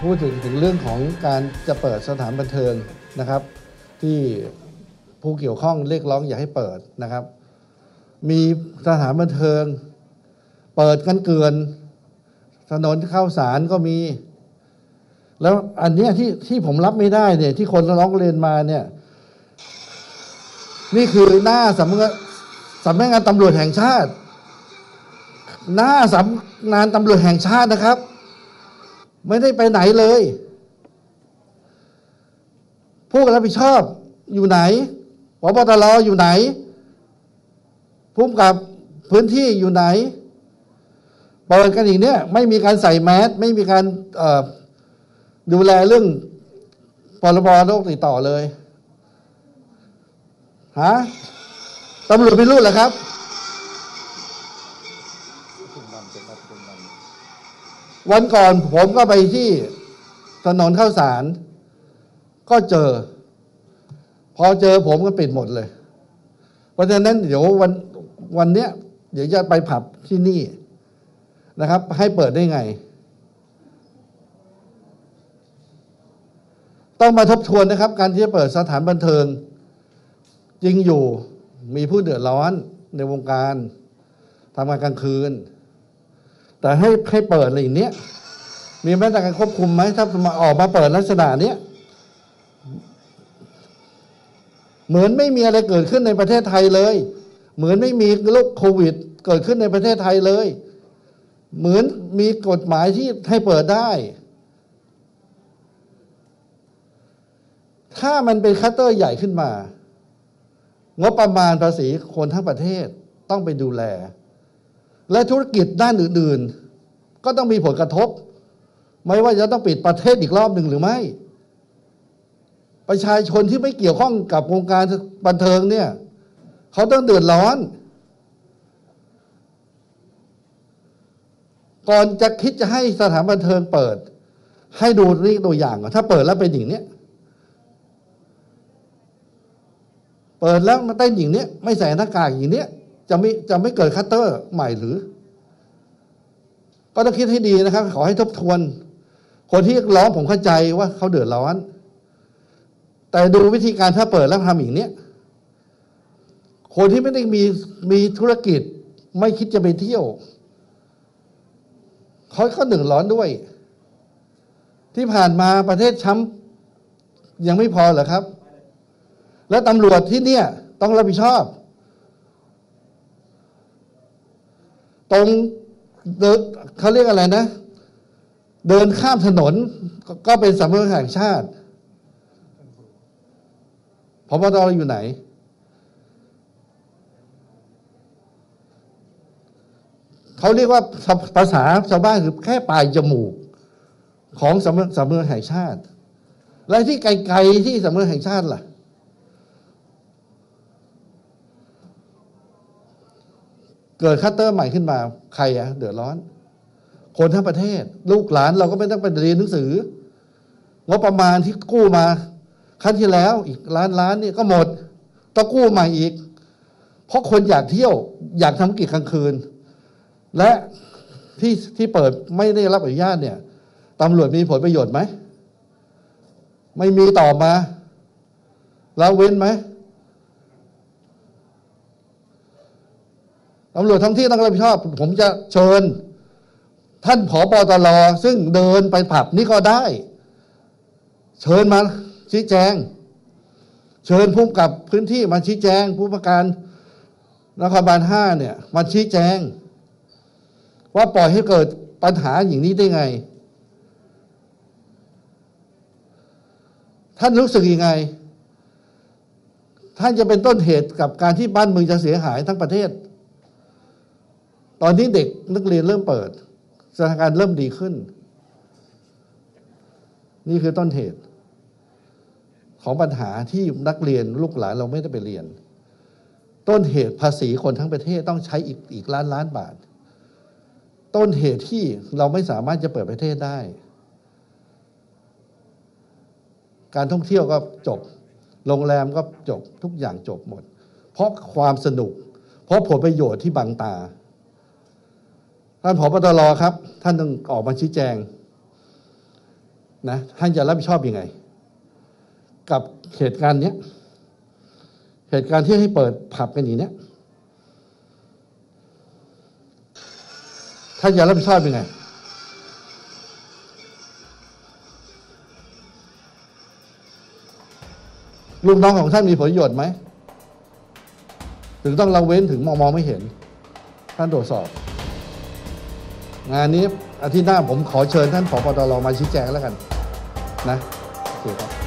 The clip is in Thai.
พูดถึงเรื่องของการจะเปิดสถานบันเทิงนะครับที่ผู้เกี่ยวข้องเรียกร้องอยากให้เปิดนะครับมีสถานบันเทิงเปิดกันเกลื่อนถนนข้าวสารก็มีแล้วอันเนี้ยที่ผมรับไม่ได้เนี่ยที่คนร้องเรียนมาเนี่ยนี่คือหน้าสำนักงานตำรวจแห่งชาติหน้าสำนักงานตำรวจแห่งชาตินะครับไม่ได้ไปไหนเลยผู้รับผิดชอบอยู่ไหนผบ.ตร.อยู่ไหนผู้กำกับพื้นที่อยู่ไหนเปิดกันอีกเนี่ยไม่มีการใส่แมสไม่มีการดูแลเรื่องพรบ.โรคติดต่อเลยฮะตำรวจไม่รู้เหรอครับวันก่อนผมก็ไปที่ถนนข้าวสารก็เจอพอเจอผมก็ปิดหมดเลยเพราะฉะนั้นเดี๋ยววันเนี้ยเดี๋ยวจะไปผับที่นี่นะครับให้เปิดได้ไงต้องมาทบทวนนะครับการที่จะเปิดสถานบันเทิงจริงอยู่มีผู้เดือดร้อนในวงการทำงานกลางคืนแต่ให้เปิดอะไรอย่างเนี้ยมีมาตรการควบคุมไหมถ้ามาออกมาเปิดลักษณะเนี้ยเหมือนไม่มีอะไรเกิดขึ้นในประเทศไทยเลยเหมือนไม่มีโรคโควิดเกิดขึ้นในประเทศไทยเลยเหมือนมีกฎหมายที่ให้เปิดได้ถ้ามันเป็นคัตเตอร์ใหญ่ขึ้นมางบประมาณภาษีคนทั้งประเทศต้องไปดูแลและธุรกิจด้านอื่นๆก็ต้องมีผลกระทบไม่ว่าจะต้องปิดประเทศอีกรอบหนึ่งหรือไม่ประชาชนที่ไม่เกี่ยวข้องกับวงการบันเทิงเนี่ยเขาต้องเดือดร้อนก่อนจะคิดจะให้สถานบันเทิงเปิดให้ดูนี่ตัวอย่างก่อนถ้าเปิดแล้วเป็นอย่างนี้เปิดแล้วมาเต้นอย่างนี้ไม่ใส่หน้ากากอย่างนี้จะไม่เกิดคัตเตอร์ใหม่หรือก็ต้องคิดให้ดีนะครับขอให้ทบทวนคนที่ร้องผมเข้าใจว่าเขาเดือดร้อนแต่ดูวิธีการถ้าเปิดแล้วทำอย่างนี้คนที่ไม่ได้มีธุรกิจไม่คิดจะไปเที่ยวเขาเดือดร้อนด้วยที่ผ่านมาประเทศช้ำยังไม่พอเหรอครับและตำรวจที่เนี่ยต้องรับผิดชอบตรงเขาเรียกอะไรนะเดินข้ามถนนก็เป็นสำนักงานแห่งชาติผบ.ตร.อยู่ไหนเขาเรียกว่าภาษาชาวบ้านคือแค่ปลายจมูกของสำนักงานแห่งชาติและที่ไกลๆที่สำนักงานแห่งชาติล่ะเกิดคัตเตอร์ใหม่ขึ้นมาใครอะเดือดร้อนคนทั้งประเทศลูกหลานเราก็ไม่ต้องไปเรียนหนังสืองบประมาณที่กู้มาครั้งที่แล้วอีกล้านนี่ก็หมดต้องกู้ใหม่อีกเพราะคนอยากเที่ยวอยากทำกิจกลางคืนและที่เปิดไม่ได้รับอนุญาตเนี่ยตำรวจมีผลประโยชน์ไหมไม่มีตอบมาแล้วเว้นไหมตำรวจท้องที่ต้องรับผิดชอบผมจะเชิญท่านผบ.ตร.ซึ่งเดินไปผับนี่ก็ได้เชิญมาชี้แจงเชิญผู้กำกับพื้นที่มาชี้แจงผู้ว่าการนครบาล5เนี่ยมาชี้แจงว่าปล่อยให้เกิดปัญหาอย่างนี้ได้ไงท่านรู้สึกยังไงท่านจะเป็นต้นเหตุกับการที่บ้านเมืองจะเสียหายทั้งประเทศตอนนี้เด็กนักเรียนเริ่มเปิดสถานการณ์เริ่มดีขึ้นนี่คือต้นเหตุของปัญหาที่นักเรียนลูกหลานเราไม่ได้ไปเรียนต้นเหตุภาษีคนทั้งประเทศต้องใช้อีกล้านบาทต้นเหตุที่เราไม่สามารถจะเปิดประเทศได้การท่องเที่ยวก็จบโรงแรมก็จบทุกอย่างจบหมดเพราะความสนุกเพราะผลประโยชน์ที่บังตาท่านผบ.ตร.ครับท่านต้องออกมาชี้แจงนะท่านจะรับผิดชอบยังไงกับเหตุการณ์เนี้ยเหตุการณ์ที่ให้เปิดผับกันอย่างเนี้ยท่านจะรับผิดชอบยังไงลูกน้องของท่านมีผลประโยชน์ไหมถึงต้องละเว้นถึงมองไม่เห็นท่านตรวจสอบงานนี้อาทิตย์หน้าผมขอเชิญท่านผบ.ตร.มาชี้แจงแล้วกันนะโอเคครับ